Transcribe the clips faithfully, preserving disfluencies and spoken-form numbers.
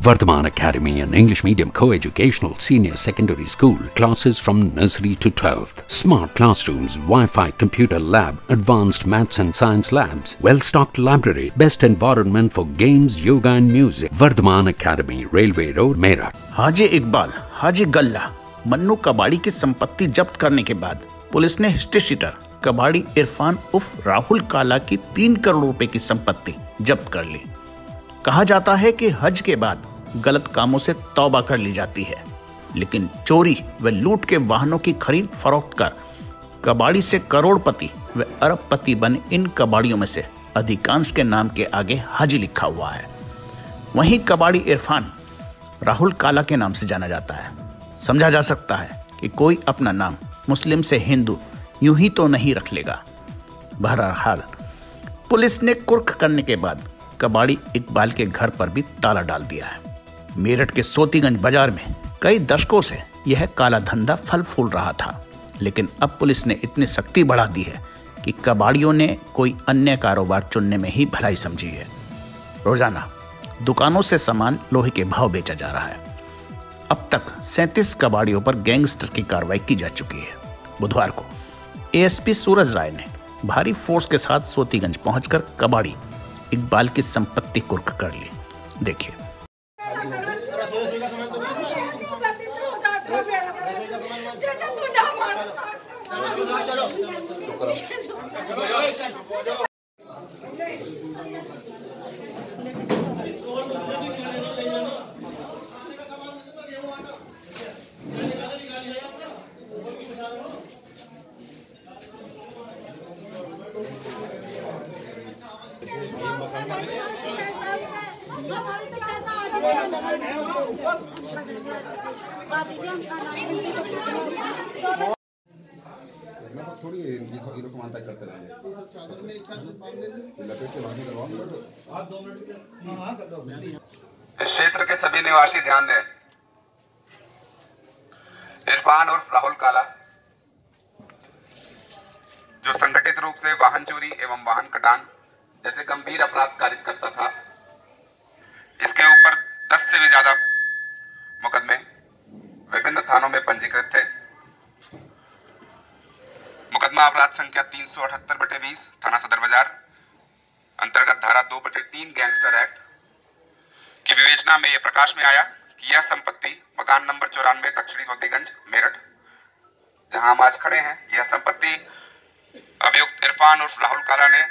Vardhaman Academy, an English medium co-educational senior secondary school, classes from nursery to twelfth. Smart classrooms, Wi-Fi computer lab, advanced maths and science labs, well-stocked library, best environment for games, yoga and music. Vardhaman Academy, Railway Road, Meerut. हाजी इकबाल, हाजी गल्ला, मन्नू कबाड़ी की संपत्ति जब्त करने के बाद police ने history sheeter कबाड़ी इरफान उर्फ राहुल काला की तीन करोड़ रुपए की संपत्ति जब्त कर ली। कहा जाता है कि हज के बाद गलत कामों से तौबा कर ली जाती है, लेकिन चोरी व लूट के वाहनों की खरीद फरोख्त कर कबाड़ी से करोड़पति व अरबपति बने इन कबाड़ियों में से अधिकांश के नाम के आगे हाजी लिखा हुआ है। वहीं कबाड़ी इरफान राहुल काला के नाम से जाना जाता है। समझा जा सकता है कि कोई अपना नाम मुस्लिम से हिंदू यूं ही तो नहीं रख लेगा। बहरहाल पुलिस ने कुर्क करने के बाद कबाड़ी इकबाल के घर पर भी ताला डाल दिया है। मेरठ के सोतीगंज बाजार में कई दशकों से यह काला धंधा फल फूल रहा था, लेकिन अब पुलिस ने इतनी सख्ती बढ़ा दी है कि कबाड़ियों ने कोई अन्य कारोबार चुनने में ही भलाई समझी है। रोजाना दुकानों से सामान लोहे के भाव बेचा जा रहा है। अब तक सैंतीस कबाड़ियों पर गैंगस्टर की कार्रवाई की जा चुकी है। बुधवार को एएसपी सूरज राय ने भारी फोर्स के साथ सोतीगंज पहुंचकर कबाड़ी इकबाल की संपत्ति कुर्क कर ली। देखिए। थोड़ी ये समानता करते रहेंगे। इस क्षेत्र के सभी निवासी ध्यान दें। इरफान उर्फ राहुल काला, जो संगठित रूप से वाहन चोरी एवं वाहन कटान जैसे गंभीर अपराध कारित करता था, इसके ऊपर दस से भी ज्यादा मुकदमे विभिन्न थानों में पंजीकृत थे। मुकदमा अपराध संख्या तीन सौ अठहत्तर बटे बीस थाना सदर बाजार अंतर्गत धारा दो बटे तीन गैंगस्टर एक्ट की विवेचना में यह प्रकाश में आया कि यह संपत्ति मकान नंबर चौरानवे दक्षिणी सोतीगंज मेरठ, जहां हम आज खड़े हैं, यह संपत्ति अभियुक्त इरफान उर्फ राहुल काला ने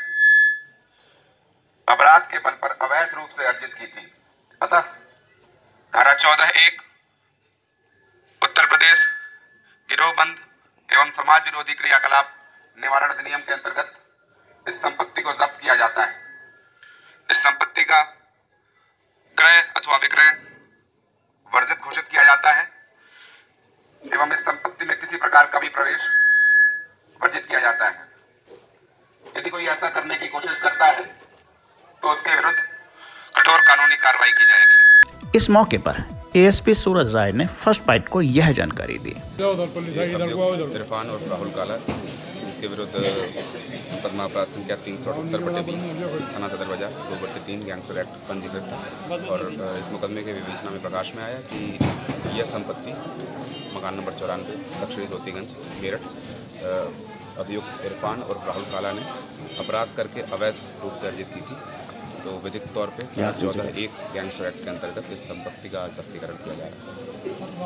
अपराध के बल पर अवैध रूप से अर्जित की थी। अतः धारा चौदह एक उत्तर प्रदेश गिरोहबंद एवं समाज विरोधी क्रियाकलाप निवारण अधिनियम के अंतर्गत इस संपत्ति को जब्त किया जाता है। इस संपत्ति का क्रय अथवा विक्रय वर्जित घोषित किया जाता है एवं इस संपत्ति में किसी प्रकार का भी प्रवेश वर्जित किया जाता है। यदि कोई ऐसा करने की कोशिश करता है तो उसके विरुद्ध कठोर कानूनी कार्रवाई की जाएगी। इस मौके पर एएसपी सूरज राय ने फर्स्ट बाइट को यह जानकारी दी। इरफान और राहुल काला, इसके विरुद्ध मुकदमा अपराध संख्या तीन सौ अठहत्तर बटे बीस थाना सदर बाजार दो बटे तीन गैंगस्टर एक्ट पंजीकृत था और इस मुकदमे के विवेचना में प्रकाश में आया कि यह संपत्ति मकान नंबर चौरानवे दक्षिणी सोतीगंज मेरठ अभियुक्त इरफान और राहुल काला ने अपराध करके अवैध रूप से अर्जित की थी। तो विधिक तौर पे चौदह एक गैंगस्टर एक्ट के अंतर्गत इस संपत्ति का जब्तीकरण किया जा रहा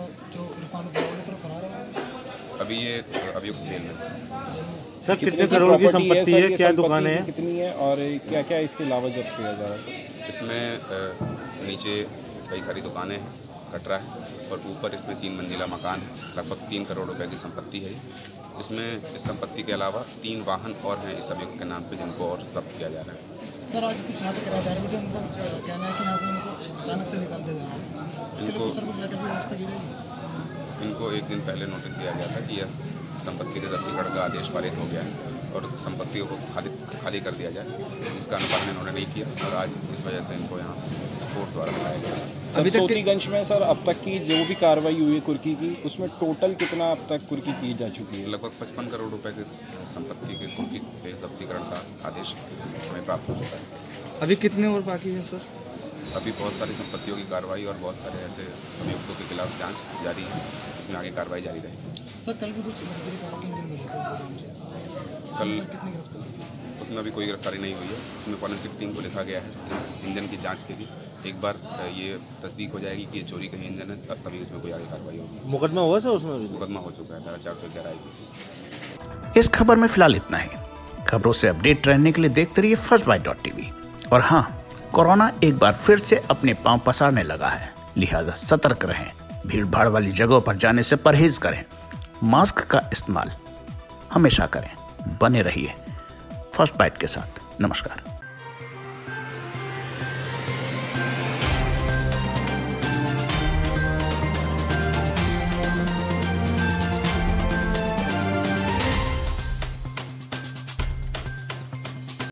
है। अभी ये अभियुक्त जेल में। सर कितने करोड़ की संपत्ति है, क्या दुकानें हैं, कितनी है और क्या क्या इसके अलावा जब्त किया जा रहा है सर? इसमें नीचे कई सारी दुकानें हैं, कटरा है और ऊपर इसमें तीन मंजिला मकान है। लगभग तीन करोड़ रुपए की संपत्ति है। इसमें इस संपत्ति के अलावा तीन वाहन और हैं इस अभियुक्त के नाम पे, जिनको और जब्त किया जा रहा है। सर आज कुछ यहाँ पे कराया जा रहा है, उनका कहना है कि यहाँ से उनको अचानक से निकाल दिया जा रहा है। इनको सर कुछ लेकर व्यवस्था की जाएगी। इनको एक दिन पहले नोटिस दिया गया था कि यह संपत्ति के जब्तीकरण का आदेश पारित हो गया है और संपत्ति को खाली खाली कर दिया जाए। इसका अनुपालन इन्होंने नहीं किया और आज इस वजह से इनको यहाँ कोर्ट द्वारा बुलाया गया। अभी सोतीगंज में सर अब तक की जो भी कार्रवाई हुई है कुर्की की, उसमें टोटल कितना अब तक कुर्की की जा चुकी है? लगभग पचपन करोड़ रुपए की संपत्ति के कुर्की के जब्तीकरण का आदेश हमें प्राप्त हो चुका है। अभी कितने और बाकी हैं सर? अभी बहुत सारी संपत्तियों की कार्रवाई और बहुत सारे ऐसे अभियुक्तों के खिलाफ जांच जारी है, इसमें आगे कार्रवाई जारी रहेगी। सर कल भी कुछ नर्सरी कारों के इंजन मिले थे कल कितनी गिरफ्तार? उसमें अभी कोई गिरफ्तारी नहीं हुई है। उसमें फॉरेंसिक टीम को लिखा गया है इंजन की जांच के लिए। एक बार ये तस्दीक हो जाएगी कि ये चोरी का ही इंजन है, तभी इसमें कोई आगे कार्रवाई होगी। मुकदमा हुआ सर उसमें? मुकदमा हो चुका है धारा चार सौ ग्यारह आई पी सी। इस खबर में फिलहाल इतना ही। खबरों से अपडेट रहने के लिए देखते रहिए फर्स्ट बाइट डॉट टीवी। और हाँ, कोरोना एक बार फिर से अपने पांव पसारने लगा है, लिहाजा सतर्क रहें, भीड़ भाड़ वाली जगहों पर जाने से परहेज करें, मास्क का इस्तेमाल हमेशा करें। बने रहिए फर्स्ट बाइट के साथ। नमस्कार।